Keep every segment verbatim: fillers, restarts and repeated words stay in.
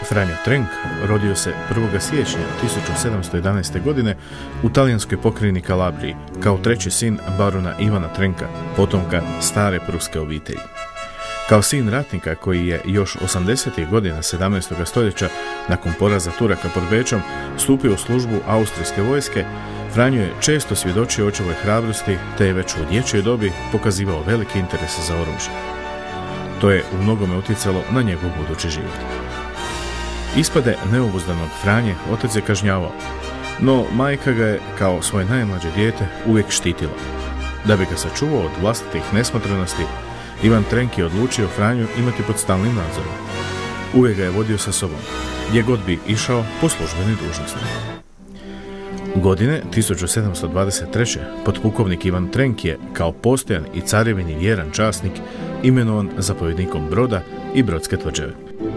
Franjo Trenk rodio se prvog siječnja tisuću sedamsto jedanaeste. godine u talijanskoj pokrajini Kalabriji kao treći sin barona Ivana Trenka, potomka stare pruske obitelji. Kao sin ratnika koji je još osamdesetih godina sedamnaestog stoljeća nakon poraza Turaka pod Bečom stupio u službu austrijske vojske, Franjo je često svjedočio očevoj hrabrosti te je već u dječjoj dobi pokazivao veliki interes za oružje. To je u mnogome utjecalo na njegov budući život. Ispade neobuzdanog Franje otac je kažnjavao, no majka ga je kao svoje najmlađe dijete uvijek štitila. Da bi ga sačuvao od vlastitih nesmotrenosti, Ivan Trenk je odlučio Franju imati pod stalnim nadzorom. Uvijek ga je vodio sa sobom, gdje god bi išao po službenoj dužnosti. Godine tisuću sedamsto dvadeset treće. potpukovnik Ivan Trenk je, kao postojan i carevini vjeran časnik, imenovan zapovjednikom broda i brodske tvrđave.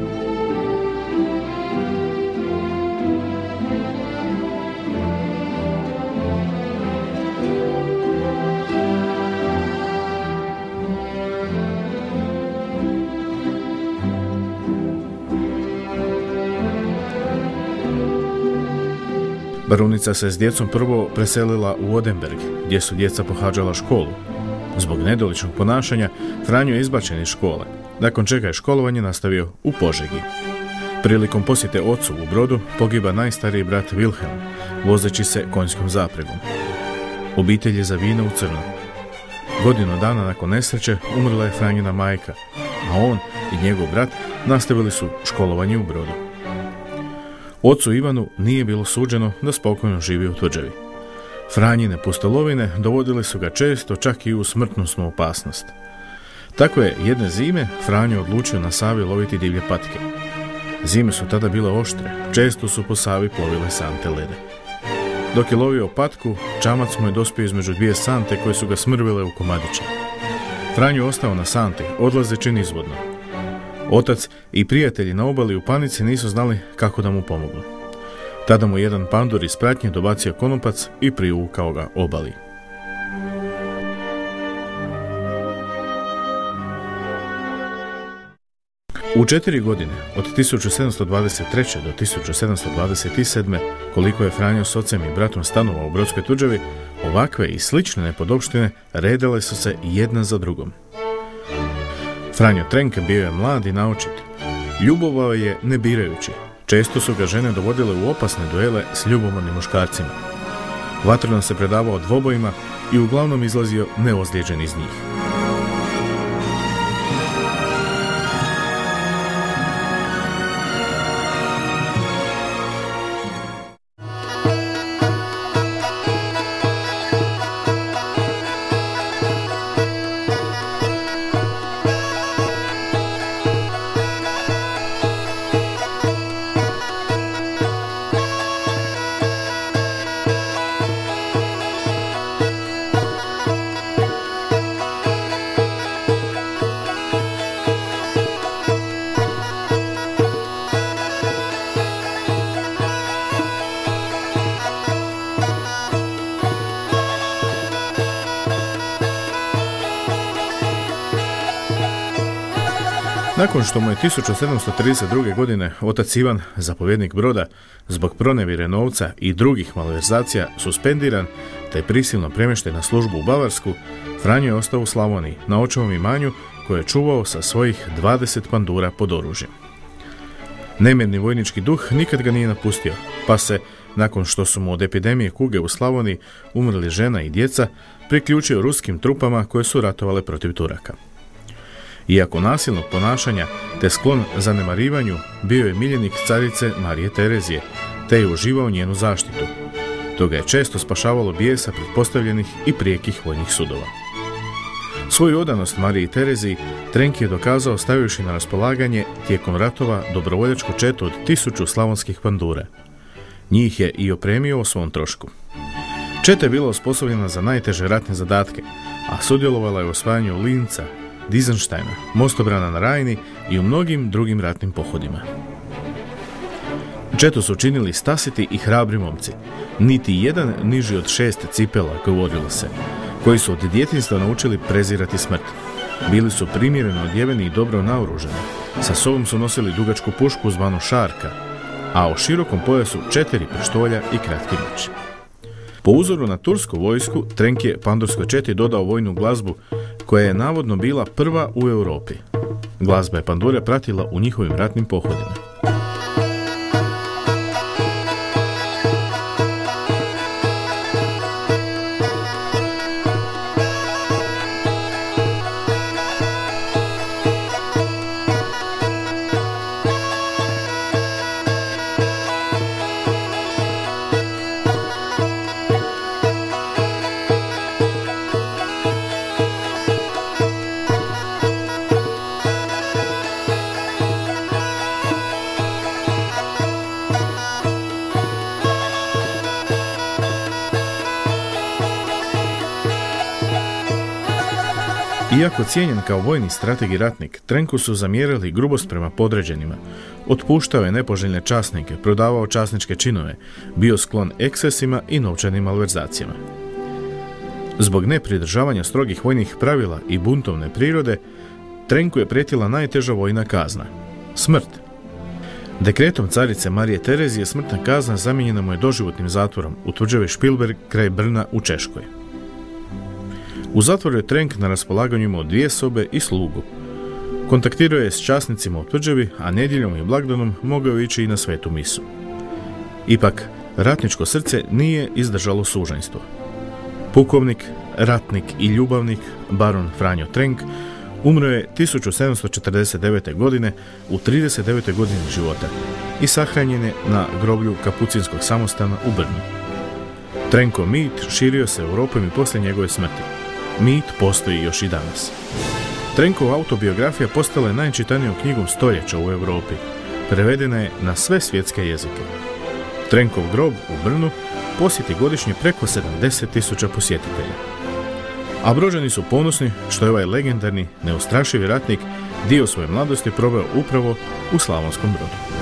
Barunica se s djecom prvo preselila u Odenberg, gdje su djeca pohađala školu. Zbog nedoličnog ponašanja, Franjo je izbačen iz škole, nakon čega je školovanje nastavio u Požegi. Prilikom posjete ocu u Brodu pogiba najstariji brat Wilhelm, vozeći se konjskom zapregom. Obitelj je zavina u crno. Godinu dana nakon nesreće umrla je Franjina majka, a on i njegov brat nastavili su školovanje u Brodu. Ocu Ivanu nije bilo suđeno da spokojno živi u tvrđavi. Franjine pustolovine dovodile su ga često čak i u smrtnosnu opasnost. Tako je jedne zime Franjo odlučio na Savi loviti divlje patke. Zime su tada bile oštre, često su po Savi plovile sante lede. Dok je lovio patku, čamac mu je dospio između dvije sante koje su ga smrvile u komadiće. Franjo ostao na santi, odlazeći nizvodno. Otac i prijatelji na obali u panici nisu znali kako da mu pomognu. Tada mu jedan pandur iz pratnje dobacio konopac i privukao ga obali. U četiri godine, od tisuću sedamsto dvadeset treće. do tisuću sedamsto dvadeset sedme. koliko je Franjo s ocem i bratom stanovao u brodskoj tvrđavi, ovakve i slične nepodopštine redale su se jedna za drugom. Franjo Trenk bio je mlad i naočit. Ljubovao je ne birajući. Često su ga žene dovodile u opasne duele s ljubomornim muškarcima. Vatreno se predavao dvobojima i uglavnom izlazio neozlijeđen iz njih. Nakon što mu je tisuću sedamsto trideset druge. godine otac Ivan, zapovjednik broda, zbog pronevjere novca i drugih malverzacija suspendiran te prisilno premješten na službu u Bavarsku, Franjo je ostao u Slavoniji, na očevom imanju koje je čuvao sa svojih dvadeset pandura pod oružjem. Nemirni vojnički duh nikad ga nije napustio, pa se, nakon što su mu od epidemije kuge u Slavoniji umrli žena i djeca, priključio ruskim trupama koje su ratovale protiv Turaka. Iako nasilnog ponašanja te sklon zanemarivanju, bio je miljenik carice Marije Terezije, te je uživao njenu zaštitu. To ga je često spašavalo bijesa pretpostavljenih i prijekih vojnih sudova. Svoju odanost Mariji Tereziji Trenk je dokazao stavivši na raspolaganje tijekom ratova dobrovoljačku četu od tisuću slavonskih pandura. Njih je i opremio o svom trošku. Četa je bila osposobljena za najteže ratne zadatke, a sudjelovala je u osvajanju Linca, Dizenštajna, mostobrana na Rajni i u mnogim drugim ratnim pohodima. Četu su činili stasiti i hrabri momci, niti jedan niži od šest cipela, govorilo se, koji su od djetinjstva naučili prezirati smrt. Bili su primjereno odjeveni i dobro naoružani, Sa sobom su nosili dugačku pušku zvanu šarka, a u širokom pojasu četiri pištolja i kratki meč. Po uzoru na tursku vojsku, Trenk je pandurskoj četi dodao vojnu glazbu koja je navodno bila prva u Europi. Glazba je pandure pratila u njihovim ratnim pohodima. Iako cijenjen kao vojni strateg i ratnik, Trenku su zamjerili grubost prema podređenima. Otpuštao je nepoželjne časnike, prodavao časničke činove, bio sklon ekscesima i novčanim malverzacijama. Zbog nepridržavanja strogih vojnih pravila i buntovne prirode, Trenku je prijetila najteža vojna kazna – smrt. Dekretom carice Marije Terezije smrtna kazna zamijenjena mu je doživotnim zatvorom u tvrđavi Špilberg kraj Brna u Češkoj. U zatvoru je Trenk na raspolaganju imao dvije sobe i slugu. Kontaktirao je s časnicima u tvrđavi, a nedjeljom i blagdanom mogao ići i na svetu misu. Ipak, ratničko srce nije izdržalo suženjstvo. Pukovnik, ratnik i ljubavnik, baron Franjo Trenk, umro je tisuću sedamsto četrdeset devete. godine u trideset devetoj godini života i sahranjen je na groblju Kapucinskog samostana u Brnu. Trenkov mit širio se Europom i poslije njegove smrti. Mit postoji još i danas. Trenkova autobiografija postala je najčitanijom knjigom stoljeća u Europi. Prevedena je na sve svjetske jezike. Trenkov grob u Brnu posjeti godišnje preko sedamdeset tisuća posjetitelja. A Brođani su ponosni što je ovaj legendarni, neustrašivi ratnik dio svoje mladosti proveo upravo u Slavonskom Brodu.